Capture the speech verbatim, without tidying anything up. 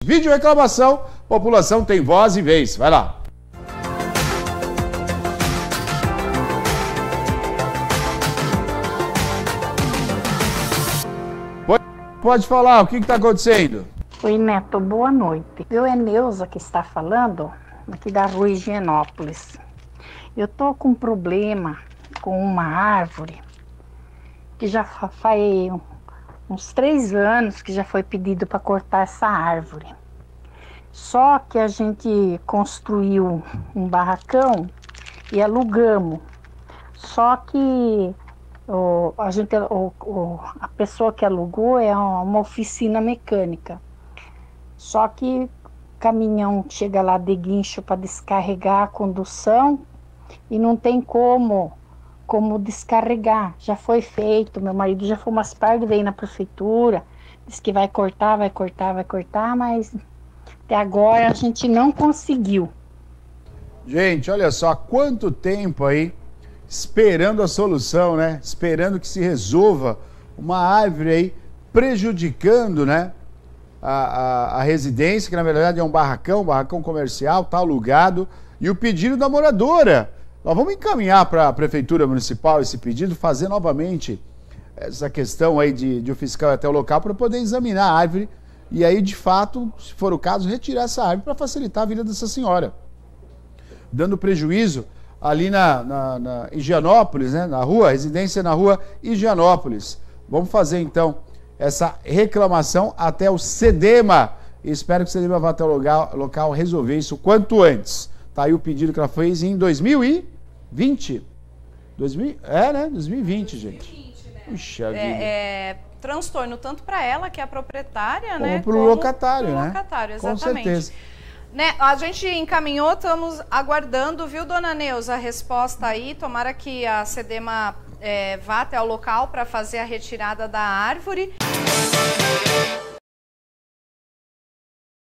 Vídeo reclamação, população tem voz e vez. Vai lá. Pode falar, o que está acontecendo? Oi, Neto, boa noite. Eu é Neuza que está falando, aqui da rua Higienópolis. Eu tô com um problema com uma árvore que já faz uns três anos que já foi pedido para cortar essa árvore. Só que a gente construiu um barracão e alugamos. Só que o, a, gente, o, o, a pessoa que alugou é uma oficina mecânica. Só que o caminhão chega lá de guincho para descarregar a condução e não tem como, como descarregar. Já foi feito, meu marido já foi umas partes, veio na prefeitura, disse que vai cortar, vai cortar, vai cortar, mas até agora a gente não conseguiu. Gente, olha só, quanto tempo aí esperando a solução, né? Esperando que se resolva uma árvore aí prejudicando, né? A, a, a residência, que na verdade é um barracão, um barracão comercial, tá alugado, e o pedido da moradora. Nós vamos encaminhar para a Prefeitura Municipal esse pedido, fazer novamente essa questão aí de, de o fiscal ir até o local para poder examinar a árvore e aí, de fato, se for o caso, retirar essa árvore para facilitar a vida dessa senhora. Dando prejuízo ali na, na, na Higienópolis, né? Na rua, residência na rua Higienópolis. Vamos fazer então essa reclamação até o SEDEMA. E espero que o SEDEMA vá até o local, local resolver isso quanto antes. Tá aí o pedido que ela fez em dois mil e vinte. dois mil, é, né? dois mil e vinte, gente. dois mil e vinte, né? Puxa vida. É, é transtorno tanto para ela, que é a proprietária, como né? Pro como para o locatário, né? locatário, exatamente. Com certeza. Né, a gente encaminhou, estamos aguardando, viu, dona Neuza, a resposta aí. Tomara que a SEDEMA é, vá até o local para fazer a retirada da árvore.